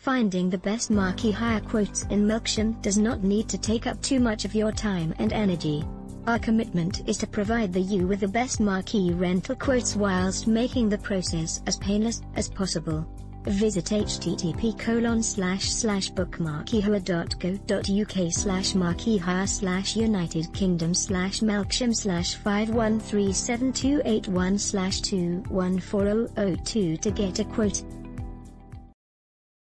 Finding the best Marquee hire quotes in Melksham does not need to take up too much of your time and energy. Our commitment is to provide you with the best Marquee rental quotes whilst making the process as painless as possible. Visit http://bookmarqueehire/marqueehire/United Kingdom/Melksham/5137281/214002 to get a quote.